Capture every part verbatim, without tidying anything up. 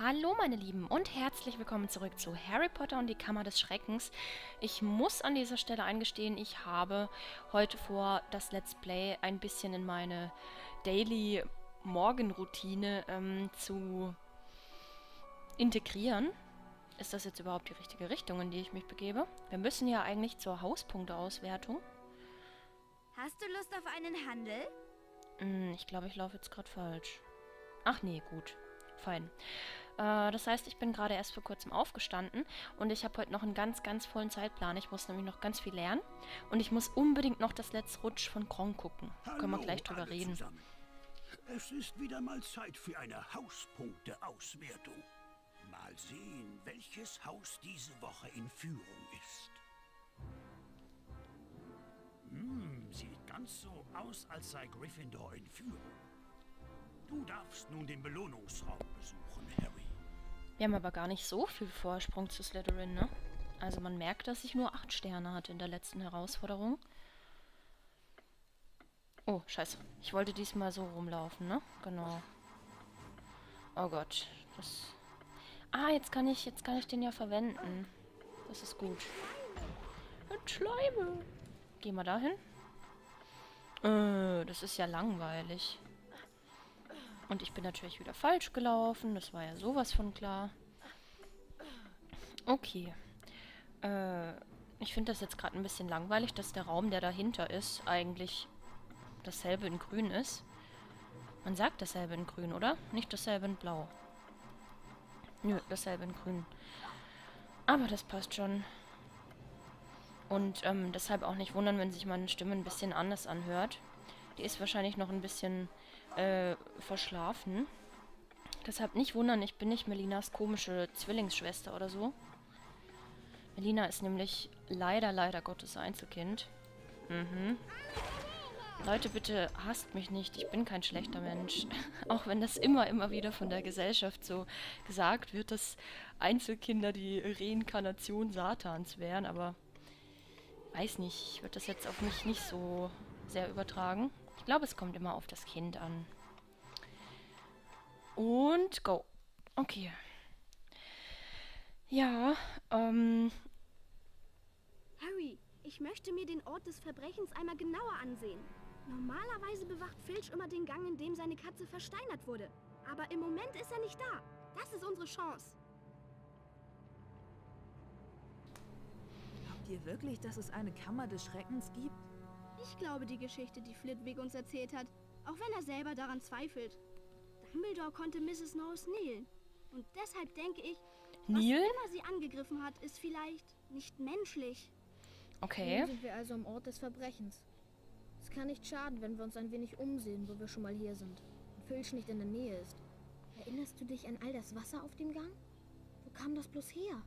Hallo meine Lieben und herzlich willkommen zurück zu Harry Potter und die Kammer des Schreckens. Ich muss an dieser Stelle eingestehen, ich habe heute vor, das Let's Play ein bisschen in meine Daily Morgenroutine ähm, zu integrieren. Ist das jetzt überhaupt die richtige Richtung, in die ich mich begebe? Wir müssen ja eigentlich zur Hauspunkteauswertung. Hast du Lust auf einen Handel? Hm, ich glaube, ich laufe jetzt gerade falsch. Ach nee, gut. Fein. Äh, das heißt, ich bin gerade erst vor kurzem aufgestanden und ich habe heute noch einen ganz, ganz vollen Zeitplan. Ich muss nämlich noch ganz viel lernen und ich muss unbedingt noch das letzte Rutsch von Kronk gucken. Hallo, Können wir gleich drüber reden. Zusammen. Es ist wieder mal Zeit für eine Hauspunkteauswertung. Mal sehen, welches Haus diese Woche in Führung ist. Hm, sieht ganz so aus, als sei Gryffindor in Führung. Du darfst nun den Belohnungsraum besuchen, Harry. Wir haben aber gar nicht so viel Vorsprung zu Slytherin, ne? Also man merkt, dass ich nur acht Sterne hatte in der letzten Herausforderung. Oh, scheiße. Ich wollte diesmal so rumlaufen, ne? Genau. Oh Gott. Das... Ah, jetzt kann ich, jetzt kann ich den ja verwenden. Das ist gut. Ein Schleime. Geh mal dahin. Äh, das ist ja langweilig. Und ich bin natürlich wieder falsch gelaufen. Das war ja sowas von klar. Okay. Äh, ich finde das jetzt gerade ein bisschen langweilig, dass der Raum, der dahinter ist, eigentlich dasselbe in grün ist. Man sagt dasselbe in grün, oder? Nicht dasselbe in blau. Nö, dasselbe in grün. Aber das passt schon. Und ähm, deshalb auch nicht wundern, wenn sich meine Stimme ein bisschen anders anhört. Die ist wahrscheinlich noch ein bisschen äh, verschlafen. Deshalb nicht wundern, ich bin nicht Melinas komische Zwillingsschwester oder so. Melina ist nämlich leider, leider Gottes Einzelkind. Mhm. Leute, bitte hasst mich nicht. Ich bin kein schlechter Mensch. Auch wenn das immer, immer wieder von der Gesellschaft so gesagt wird, dass Einzelkinder die Reinkarnation Satans wären. Aber weiß nicht, ich würde das jetzt auf mich nicht so sehr übertragen. Ich glaube, es kommt immer auf das Kind an. Und go. Okay. Ja, ähm... Harry, ich möchte mir den Ort des Verbrechens einmal genauer ansehen. Normalerweise bewacht Filch immer den Gang, in dem seine Katze versteinert wurde. Aber im Moment ist er nicht da. Das ist unsere Chance. Glaubt ihr wirklich, dass es eine Kammer des Schreckens gibt? Ich glaube die Geschichte, die Flitwick uns erzählt hat, auch wenn er selber daran zweifelt. Dumbledore konnte Misses Norris nählen. Und deshalb denke ich, Neil? was immer sie angegriffen hat, ist vielleicht nicht menschlich. Okay. Nun sind wir also am Ort des Verbrechens. Es kann nicht schaden, wenn wir uns ein wenig umsehen, wo wir schon mal hier sind und Filch nicht in der Nähe ist. Erinnerst du dich an all das Wasser auf dem Gang? Wo kam das bloß her?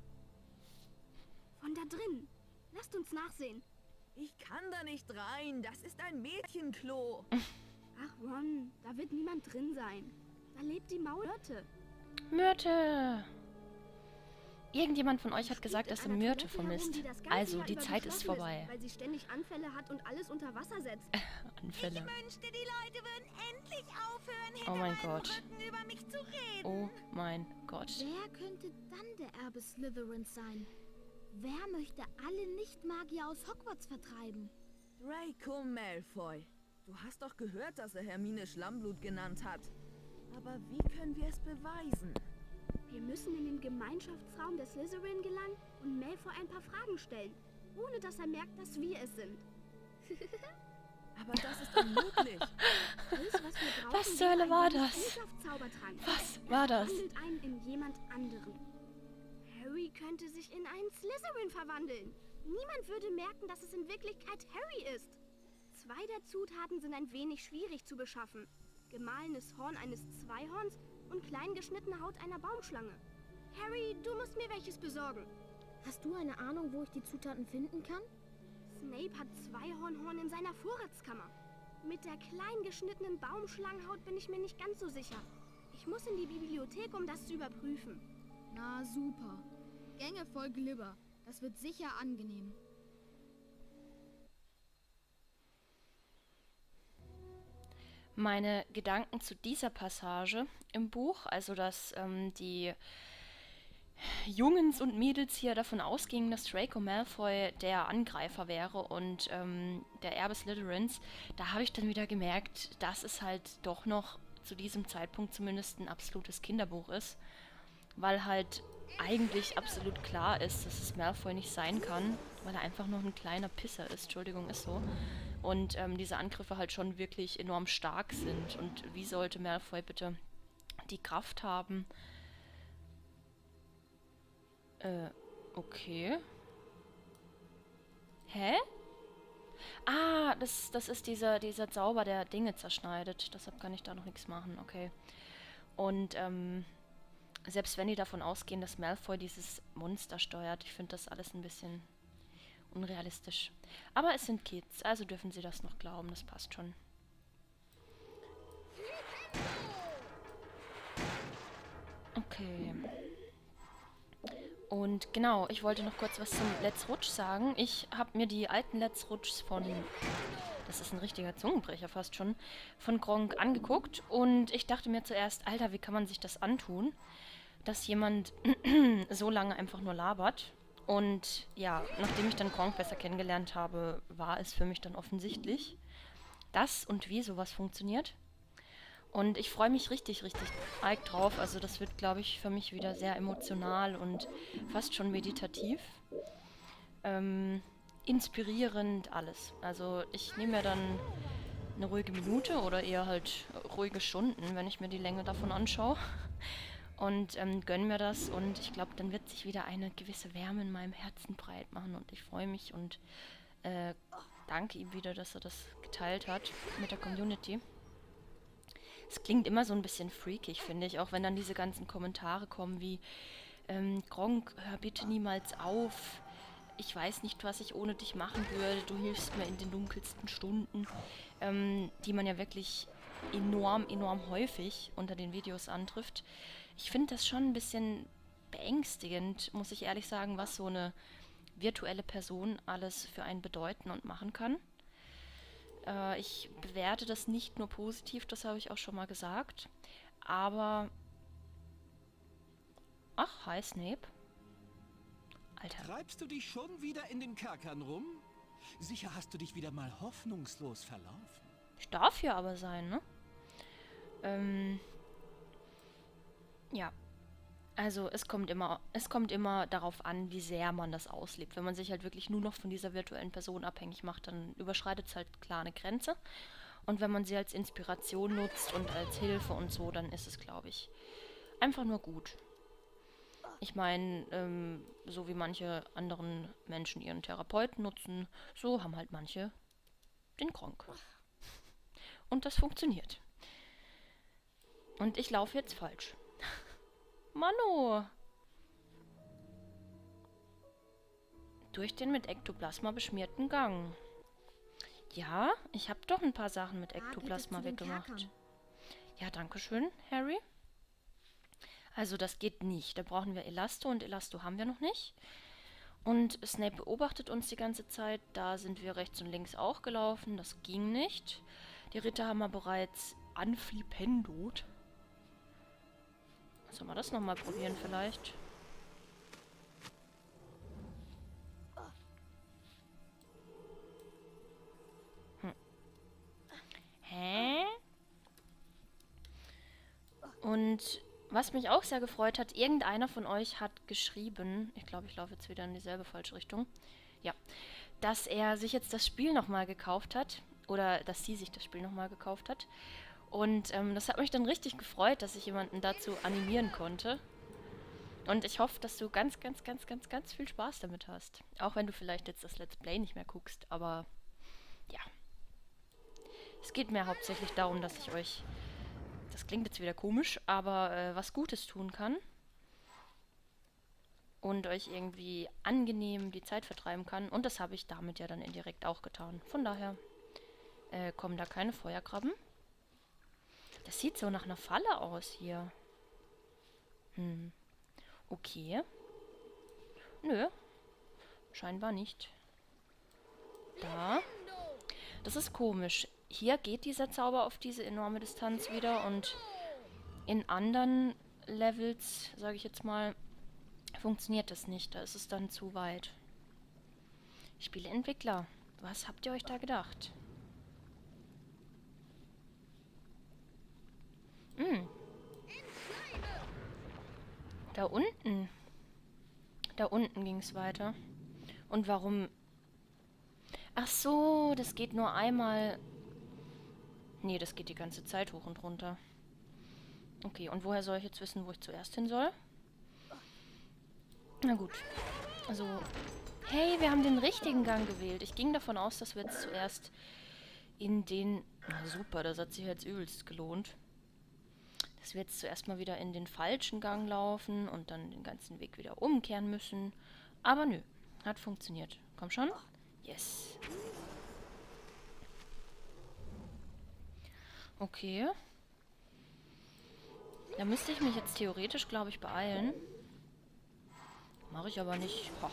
Von da drin. Lasst uns nachsehen. Ich kann da nicht rein. Das ist ein Mädchenklo. Ach Ron, da wird niemand drin sein. Da lebt die Myrte. Myrte! Irgendjemand von euch hat gesagt, dass er Myrte vermisst. Also, die Zeit ist vorbei. Weil sie ständig Anfälle hat und alles unter Wasser setzt. Anfälle. Ich wünschte, die Leute würden endlich aufhören, hinter Oh mein meinem Gott. Rücken über mich zu reden. Oh mein Gott. Wer könnte dann der Erbe Slytherins sein? Wer möchte alle Nicht-Magier aus Hogwarts vertreiben? Draco Malfoy. Du hast doch gehört, dass er Hermine Schlammblut genannt hat. Aber wie können wir es beweisen? Wir müssen in den Gemeinschaftsraum der Slytherin gelangen und Malfoy ein paar Fragen stellen, ohne dass er merkt, dass wir es sind. Aber das ist unmöglich. Alles, was wir brauchen, Was zur Hölle wäre war ein das? Gesellschaftszaubertrank. Was war das? Verwandelt einen in jemand anderen. Harry könnte sich in einen Slytherin verwandeln. Niemand würde merken, dass es in Wirklichkeit Harry ist. Zwei der Zutaten sind ein wenig schwierig zu beschaffen. Gemahlenes Horn eines Zweihorns und klein geschnittene Haut einer Baumschlange. Harry, du musst mir welches besorgen. Hast du eine Ahnung, wo ich die Zutaten finden kann? Snape hat Zweihornhorn in seiner Vorratskammer. Mit der klein geschnittenen Baumschlangenhaut bin ich mir nicht ganz so sicher. Ich muss in die Bibliothek, um das zu überprüfen. Na super. Gänge voll Glibber. Das wird sicher angenehm. meine Gedanken zu dieser Passage im Buch, also dass ähm, die Jungs und Mädels hier davon ausgingen, dass Draco Malfoy der Angreifer wäre und ähm, der Erbe Slytherins, da habe ich dann wieder gemerkt, dass es halt doch noch zu diesem Zeitpunkt zumindest ein absolutes Kinderbuch ist, weil halt eigentlich absolut klar ist, dass es Malfoy nicht sein kann, weil er einfach noch ein kleiner Pisser ist, Entschuldigung, ist so. Und ähm, diese Angriffe halt schon wirklich enorm stark sind. Und wie sollte Malfoy bitte die Kraft haben? Äh, okay. Hä? Ah, das, das ist dieser, dieser Zauber, der Dinge zerschneidet. Deshalb kann ich da noch nichts machen, okay. Und, ähm, selbst wenn die davon ausgehen, dass Malfoy dieses Monster steuert, ich finde das alles ein bisschen unrealistisch. Aber es sind Kids, also dürfen sie das noch glauben, das passt schon. Okay. Und genau, ich wollte noch kurz was zum Let's Rutsch sagen. Ich habe mir die alten Let's Rutschs von, das ist ein richtiger Zungenbrecher fast schon, von Gronkh angeguckt. Und ich dachte mir zuerst, Alter, wie kann man sich das antun, dass jemand so lange einfach nur labert. Und ja, nachdem ich dann Gronkh besser kennengelernt habe, war es für mich dann offensichtlich, dass und wie sowas funktioniert. Und ich freue mich richtig, richtig arg drauf. Also das wird, glaube ich, für mich wieder sehr emotional und fast schon meditativ. Ähm, inspirierend, alles. Also ich nehme mir dann eine ruhige Minute oder eher halt ruhige Stunden, wenn ich mir die Länge davon anschaue. Und ähm, gönne mir das und ich glaube, dann wird sich wieder eine gewisse Wärme in meinem Herzen breit machen und ich freue mich und äh, danke ihm wieder, dass er das geteilt hat mit der Community. Es klingt immer so ein bisschen freakig, finde ich, auch wenn dann diese ganzen Kommentare kommen wie ähm, Gronkh, hör bitte niemals auf, ich weiß nicht, was ich ohne dich machen würde, du hilfst mir in den dunkelsten Stunden, ähm, die man ja wirklich enorm, enorm häufig unter den Videos antrifft. Ich finde das schon ein bisschen beängstigend, muss ich ehrlich sagen, was so eine virtuelle Person alles für einen bedeuten und machen kann. Äh, ich bewerte das nicht nur positiv, das habe ich auch schon mal gesagt. Aber... Ach, hi Snape. Alter. Treibst du dich schon wieder in den Kerkern rum? Sicher hast du dich wieder mal hoffnungslos verlaufen. Ich darf hier aber sein, ne? Ähm... Ja, also es kommt immer, es kommt immer darauf an, wie sehr man das auslebt. Wenn man sich halt wirklich nur noch von dieser virtuellen Person abhängig macht, dann überschreitet es halt klar eine Grenze. Und wenn man sie als Inspiration nutzt und als Hilfe und so, dann ist es, glaube ich, einfach nur gut. Ich meine, ähm, so wie manche anderen Menschen ihren Therapeuten nutzen, so haben halt manche den Gronkh. Und das funktioniert. Und ich laufe jetzt falsch. Manu! Durch den mit Ektoplasma beschmierten Gang. Ja, ich habe doch ein paar Sachen mit Ektoplasma weggemacht. Ja, danke schön, Harry. Also das geht nicht. Da brauchen wir Elasto und Elasto haben wir noch nicht. Und Snape beobachtet uns die ganze Zeit. Da sind wir rechts und links auch gelaufen. Das ging nicht. Die Ritter haben wir bereits anflipendot. Sollen wir das nochmal probieren vielleicht? Hm. Hä? Und was mich auch sehr gefreut hat, irgendeiner von euch hat geschrieben, ich glaube, ich laufe jetzt wieder in dieselbe falsche Richtung, ja, dass er sich jetzt das Spiel nochmal gekauft hat, oder dass sie sich das Spiel nochmal gekauft hat. Und ähm, das hat mich dann richtig gefreut, dass ich jemanden dazu animieren konnte. Und ich hoffe, dass du ganz, ganz, ganz, ganz, ganz viel Spaß damit hast. Auch wenn du vielleicht jetzt das Let's Play nicht mehr guckst, aber ja. Es geht mir hauptsächlich darum, dass ich euch, das klingt jetzt wieder komisch, aber äh, was Gutes tun kann. Und euch irgendwie angenehm die Zeit vertreiben kann. Und das habe ich damit ja dann indirekt auch getan. Von daher äh, kommen da keine Feuerkrabben. Das sieht so nach einer Falle aus hier. Hm. Okay. Nö. Scheinbar nicht. Da. Das ist komisch. hier geht dieser Zauber auf diese enorme Distanz wieder und in anderen Levels, sage ich jetzt mal, funktioniert das nicht. Da ist es dann zu weit. Spieleentwickler, was habt ihr euch da gedacht? Hm. Da unten. Da unten ging es weiter. Und warum... Ach so, das geht nur einmal... Nee, das geht die ganze Zeit hoch und runter. Okay, und woher soll ich jetzt wissen, wo ich zuerst hin soll? Na gut. Also... Hey, wir haben den richtigen Gang gewählt. Ich ging davon aus, dass wir jetzt zuerst in den... Na super, das hat sich jetzt übelst gelohnt. Dass wir jetzt zuerst mal wieder in den falschen Gang laufen und dann den ganzen Weg wieder umkehren müssen. Aber nö, hat funktioniert. Komm schon. Yes. Okay. Da müsste ich mich jetzt theoretisch, glaube ich, beeilen. Mache ich aber nicht. Ho.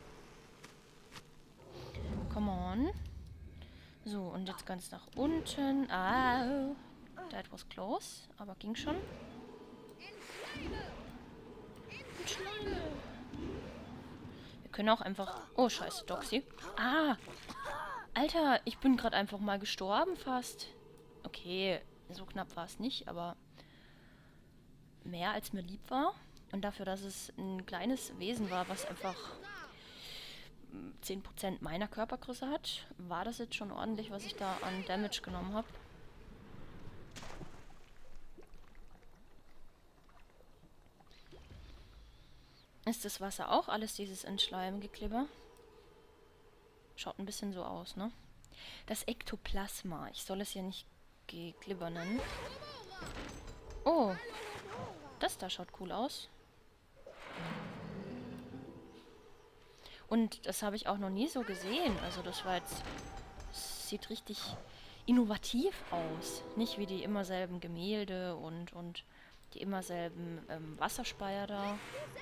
Come on. So, und jetzt ganz nach unten. Ah. That was close, aber ging schon. In Schleime. Wir können auch einfach... Oh, scheiße, Doxy. Ah! Alter, ich bin gerade einfach mal gestorben fast. Okay, so knapp war es nicht, aber mehr als mir lieb war. Und dafür, dass es ein kleines Wesen war, was einfach zehn Prozent meiner Körpergröße hat, war das jetzt schon ordentlich, was ich da an Damage genommen habe. Ist das Wasser auch alles dieses Entschleimgeklibber? Schaut ein bisschen so aus, ne? Das Ektoplasma. Ich soll es ja nicht Geklibber nennen. Oh. Das da schaut cool aus. Und das habe ich auch noch nie so gesehen. Also das war jetzt... Das sieht richtig innovativ aus. Nicht wie die immer selben Gemälde und, und die immer selben ähm, Wasserspeier da.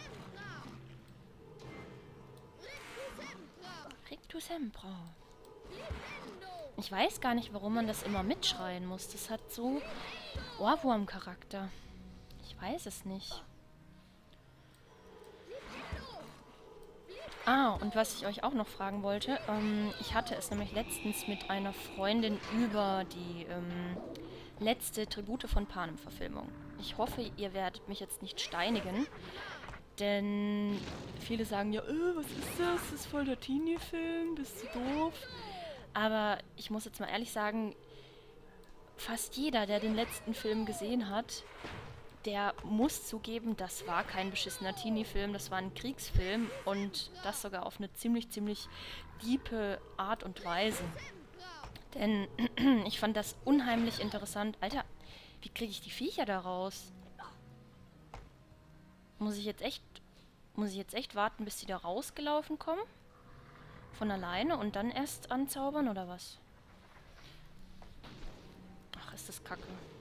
Rictus Sempra. Ich weiß gar nicht, warum man das immer mitschreien muss. Das hat so Ohrwurm-Charakter. Ich weiß es nicht. Ah, und was ich euch auch noch fragen wollte. Ähm, ich hatte es nämlich letztens mit einer Freundin über die ähm, letzte Tribute von Panem-Verfilmung. Ich hoffe, ihr werdet mich jetzt nicht steinigen. Denn viele sagen ja, äh, was ist das? Das ist voll der Teenie-Film, bist du doof? Aber ich muss jetzt mal ehrlich sagen, fast jeder, der den letzten Film gesehen hat, der muss zugeben, das war kein beschissener Teenie-Film, das war ein Kriegsfilm und das sogar auf eine ziemlich, ziemlich diepe Art und Weise. Denn ich fand das unheimlich interessant. Alter, wie kriege ich die Viecher da raus? Muss ich jetzt echt, muss ich jetzt echt warten, bis sie da rausgelaufen kommen? Von alleine und dann erst anzaubern, oder was? Ach, ist das kacke.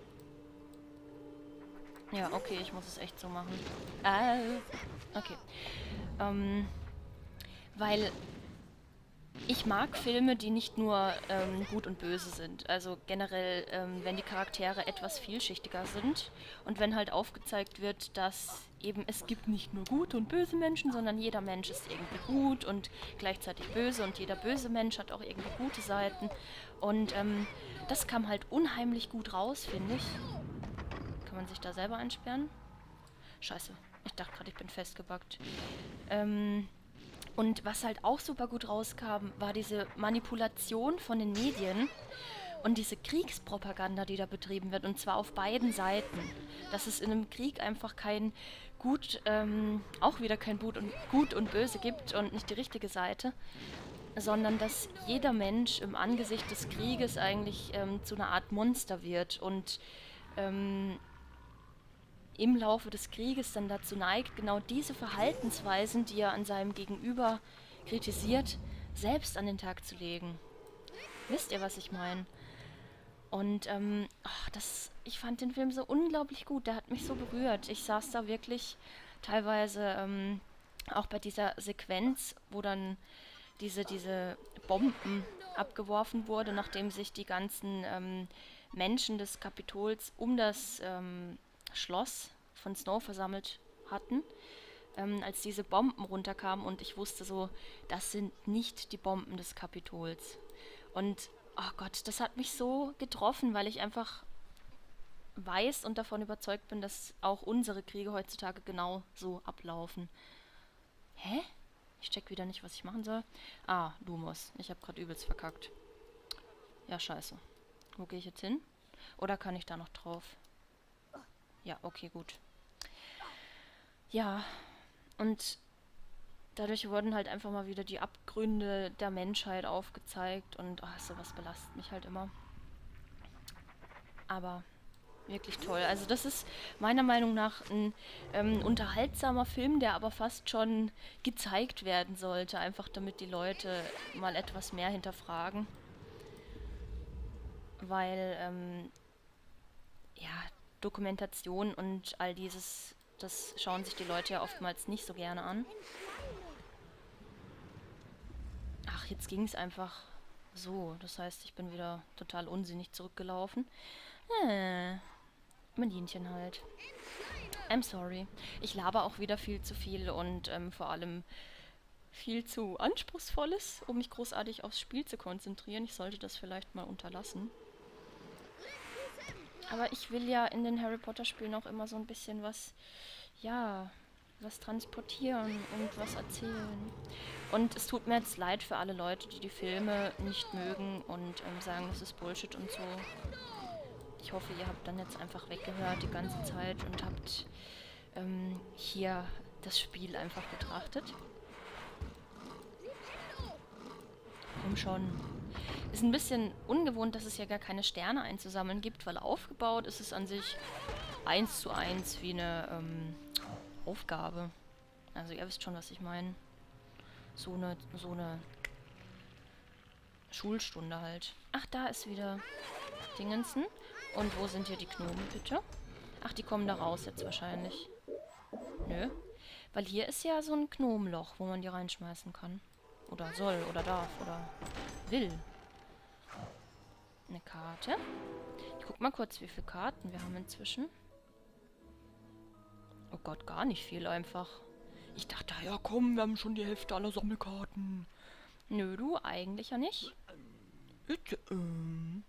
Ja, okay, ich muss es echt so machen. Äh, okay. Ähm, weil ich mag Filme, die nicht nur ähm, gut und böse sind. Also generell, ähm, wenn die Charaktere etwas vielschichtiger sind und wenn halt aufgezeigt wird, dass eben es gibt nicht nur gute und böse Menschen, sondern jeder Mensch ist irgendwie gut und gleichzeitig böse und jeder böse Mensch hat auch irgendwie gute Seiten. Und ähm, das kam halt unheimlich gut raus, finde ich. Kann man sich da selber einsperren? Scheiße, ich dachte gerade, ich bin festgebackt. Ähm... Und was halt auch super gut rauskam, war diese Manipulation von den Medien und diese Kriegspropaganda, die da betrieben wird, und zwar auf beiden Seiten. Dass es in einem Krieg einfach kein Gut, ähm, auch wieder kein Gut und, Gut und Böse gibt und nicht die richtige Seite, sondern dass jeder Mensch im Angesicht des Krieges eigentlich ähm, zu einer Art Monster wird und ähm, im Laufe des Krieges dann dazu neigt, genau diese Verhaltensweisen, die er an seinem Gegenüber kritisiert, selbst an den Tag zu legen. Wisst ihr, was ich meine? Und ähm, ach, das, ich fand den Film so unglaublich gut, der hat mich so berührt. Ich saß da wirklich teilweise ähm, auch bei dieser Sequenz, wo dann diese, diese Bomben abgeworfen wurde, nachdem sich die ganzen ähm, Menschen des Kapitols um das ähm, Schloss von Snow versammelt hatten, ähm, als diese Bomben runterkamen und ich wusste so, das sind nicht die Bomben des Kapitols. Und, oh Gott, das hat mich so getroffen, weil ich einfach weiß und davon überzeugt bin, dass auch unsere Kriege heutzutage genau so ablaufen. Hä? Ich check wieder nicht, was ich machen soll. Ah, Lumos. Ich habe gerade übelst verkackt. Ja, scheiße. Wo gehe ich jetzt hin? Oder kann ich da noch drauf? Ja, okay, gut. Ja, und dadurch wurden halt einfach mal wieder die Abgründe der Menschheit aufgezeigt und ach, sowas belastet mich halt immer. Aber wirklich toll. Also das ist meiner Meinung nach ein ähm, unterhaltsamer Film, der aber fast schon gezeigt werden sollte, einfach damit die Leute mal etwas mehr hinterfragen. Weil, ähm, ja, Dokumentation und all dieses, das schauen sich die Leute ja oftmals nicht so gerne an. Ach, jetzt ging es einfach so. Das heißt, ich bin wieder total unsinnig zurückgelaufen. Äh, Melinchen halt. I'm sorry. Ich laber auch wieder viel zu viel und ähm, vor allem viel zu Anspruchsvolles, um mich großartig aufs Spiel zu konzentrieren. Ich sollte das vielleicht mal unterlassen. Aber ich will ja in den Harry Potter Spielen auch immer so ein bisschen was, ja, was transportieren und was erzählen. Und es tut mir jetzt leid für alle Leute, die die Filme nicht mögen und ähm, sagen, das ist Bullshit und so. Ich hoffe, ihr habt dann jetzt einfach weggehört die ganze Zeit und habt ähm, hier das Spiel einfach betrachtet. Komm schon. Ist ein bisschen ungewohnt, dass es ja gar keine Sterne einzusammeln gibt, weil aufgebaut ist es an sich eins zu eins wie eine ähm, Aufgabe. Also ihr wisst schon, was ich meine. So eine, so eine Schulstunde halt. Ach, da ist wieder Dingensen. Und wo sind hier die Gnomen, bitte? Ach, die kommen da raus jetzt wahrscheinlich. Nö. Weil hier ist ja so ein Gnomenloch, wo man die reinschmeißen kann. Oder soll, oder darf, oder will. Eine Karte. Ich guck mal kurz, wie viele Karten wir haben inzwischen. Oh Gott, gar nicht viel einfach. Ich dachte, ja komm, wir haben schon die Hälfte aller Sammelkarten. Nö, du, eigentlich ja nicht. Bitte, ähm...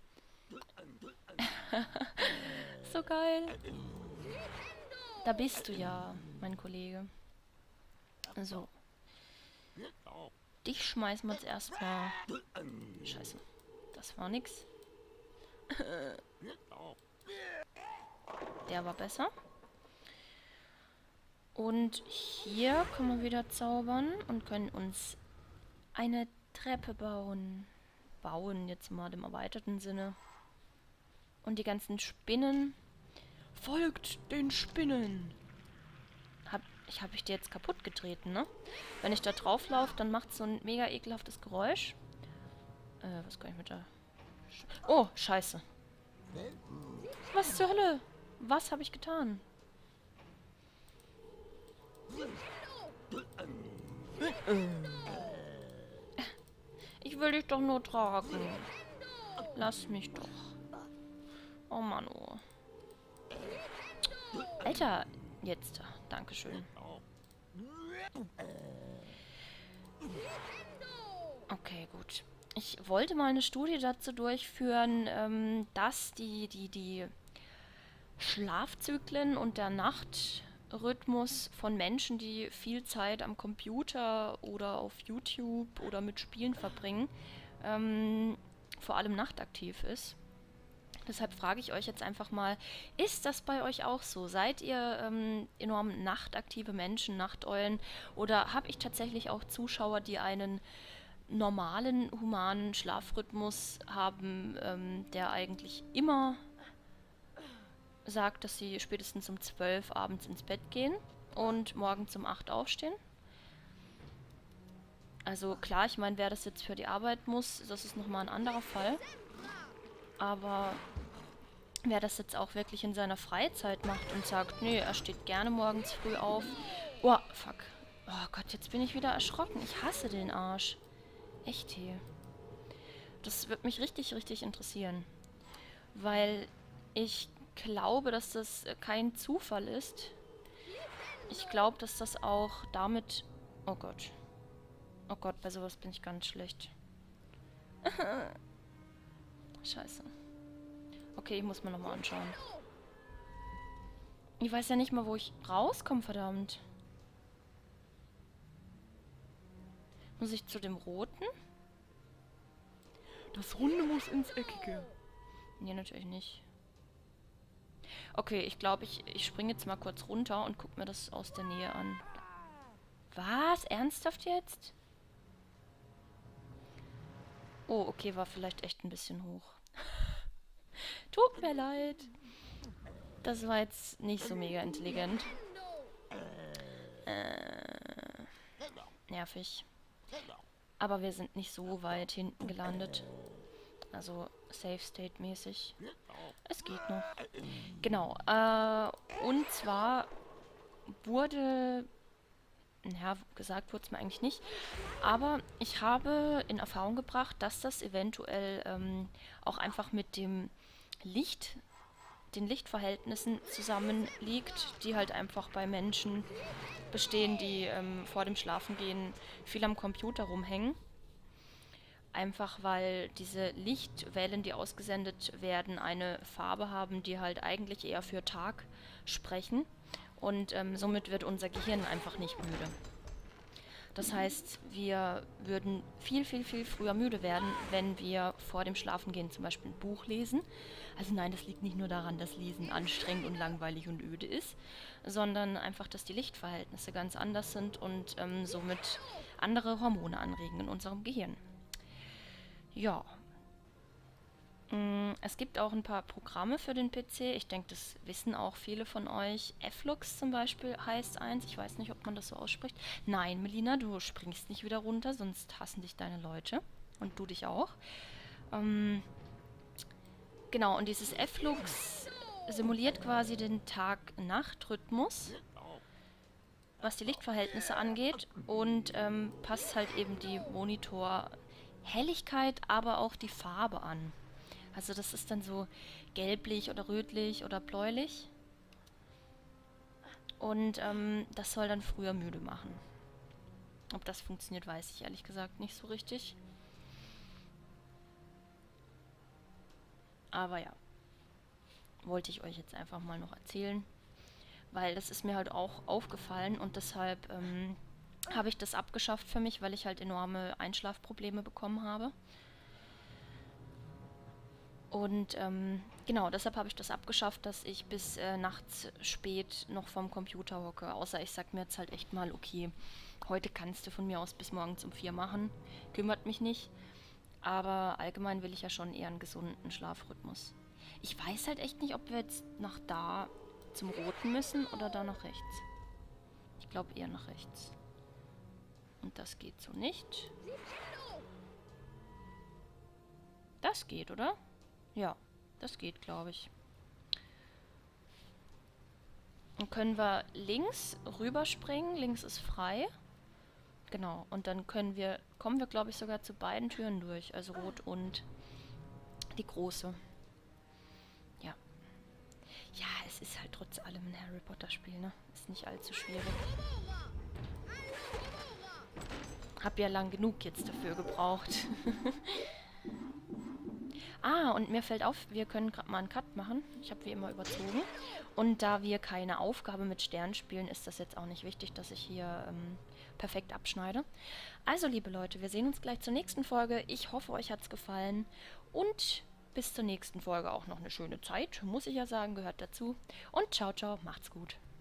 So geil. Da bist du ja, mein Kollege. So. Dich schmeißen wir jetzt erstmal. Scheiße. Das war nix. Der war besser. Und hier können wir wieder zaubern und können uns eine Treppe bauen. Bauen jetzt mal im erweiterten Sinne. Und die ganzen Spinnen. Folgt den Spinnen. Hab ich habe ich dir jetzt kaputt getreten, ne? Wenn ich da drauf laufe, dann macht es so ein mega ekelhaftes Geräusch. Äh, was kann ich mit der... Sch oh, scheiße. Was zur Hölle? Was habe ich getan? Ich will dich doch nur tragen. Lass mich doch. Oh Mann, oh. Alter, jetzt. Dankeschön. Okay, gut. Ich wollte mal eine Studie dazu durchführen, ähm, dass die, die, die Schlafzyklen und der Nachtrhythmus von Menschen, die viel Zeit am Computer oder auf YouTube oder mit Spielen verbringen, ähm, vor allem nachtaktiv ist. Deshalb frage ich euch jetzt einfach mal, ist das bei euch auch so? Seid ihr ähm, enorm nachtaktive Menschen, Nachteulen? Oder habe ich tatsächlich auch Zuschauer, die einen normalen, humanen Schlafrhythmus haben, ähm, der eigentlich immer sagt, dass sie spätestens um zwölf abends ins Bett gehen und morgens um acht aufstehen? Also klar, ich meine, wer das jetzt für die Arbeit muss, das ist nochmal ein anderer Fall. Aber wer das jetzt auch wirklich in seiner Freizeit macht und sagt, nee, er steht gerne morgens früh auf. Oh, fuck. Oh Gott, jetzt bin ich wieder erschrocken. Ich hasse den Arsch. Echt hier. Das wird mich richtig, richtig interessieren. Weil ich glaube, dass das kein Zufall ist. Ich glaube, dass das auch damit... Oh Gott. Oh Gott, bei sowas bin ich ganz schlecht. Scheiße. Okay, ich muss mir nochmal anschauen. Ich weiß ja nicht mal, wo ich rauskomme, verdammt. Muss ich zu dem Roten? Das Runde muss ins Eckige. Nee, natürlich nicht. Okay, ich glaube, ich, ich springe jetzt mal kurz runter und gucke mir das aus der Nähe an. Was? Ernsthaft jetzt? Oh, okay, war vielleicht echt ein bisschen hoch. Tut mir leid. Das war jetzt nicht so mega intelligent. Äh, nervig. Aber wir sind nicht so weit hinten gelandet. Also Safe State mäßig. Es geht noch. Genau. Äh, und zwar wurde... Ja, gesagt wurde es mir eigentlich nicht. Aber ich habe in Erfahrung gebracht, dass das eventuell ähm, auch einfach mit dem Licht, den Lichtverhältnissen zusammenliegt, die halt einfach bei Menschen bestehen, die ähm, vor dem Schlafengehen viel am Computer rumhängen. Einfach weil diese Lichtwellen, die ausgesendet werden, eine Farbe haben, die halt eigentlich eher für Tag sprechen. Und ähm, somit wird unser Gehirn einfach nicht müde. Das heißt, wir würden viel, viel, viel früher müde werden, wenn wir vor dem Schlafengehen zum Beispiel ein Buch lesen. Also nein, das liegt nicht nur daran, dass Lesen anstrengend und langweilig und öde ist, sondern einfach, dass die Lichtverhältnisse ganz anders sind und ähm, somit andere Hormone anregen in unserem Gehirn. Ja. Es gibt auch ein paar Programme für den P C. Ich denke, das wissen auch viele von euch. F-Lux zum Beispiel heißt eins. Ich weiß nicht, ob man das so ausspricht. Nein, Melina, du springst nicht wieder runter, sonst hassen dich deine Leute. Und du dich auch. Ähm, genau, und dieses F-Lux simuliert quasi den Tag-Nacht-Rhythmus, was die Lichtverhältnisse angeht. Und ähm, passt halt eben die Monitorhelligkeit, aber auch die Farbe an. Also das ist dann so gelblich oder rötlich oder bläulich. Und ähm, das soll dann früher müde machen. Ob das funktioniert, weiß ich ehrlich gesagt nicht so richtig. Aber ja, wollte ich euch jetzt einfach mal noch erzählen. Weil das ist mir halt auch aufgefallen und deshalb ähm, habe ich das abgeschafft für mich, weil ich halt enorme Einschlafprobleme bekommen habe. Und ähm, genau, deshalb habe ich das abgeschafft, dass ich bis äh, nachts spät noch vorm Computer hocke. Außer ich sag mir jetzt halt echt mal, okay, heute kannst du von mir aus bis morgens um vier machen. Kümmert mich nicht. Aber allgemein will ich ja schon eher einen gesunden Schlafrhythmus. Ich weiß halt echt nicht, ob wir jetzt nach da zum Roten müssen oder da nach rechts. Ich glaube eher nach rechts. Und das geht so nicht. Das geht, oder? Ja, das geht, glaube ich. Dann können wir links rüberspringen. Links ist frei. Genau, und dann können wir, kommen wir, glaube ich, sogar zu beiden Türen durch. Also rot und die große. Ja. Ja, es ist halt trotz allem ein Harry Potter Spiel, ne? Ist nicht allzu schwierig. Hab ja lang genug jetzt dafür gebraucht. Ah, und mir fällt auf, wir können gerade mal einen Cut machen. Ich habe wie immer überzogen. Und da wir keine Aufgabe mit Sternen spielen, ist das jetzt auch nicht wichtig, dass ich hier ähm, perfekt abschneide. Also, liebe Leute, wir sehen uns gleich zur nächsten Folge. Ich hoffe, euch hat es gefallen. Und bis zur nächsten Folge auch noch eine schöne Zeit. Muss ich ja sagen, gehört dazu. Und ciao, ciao, macht's gut.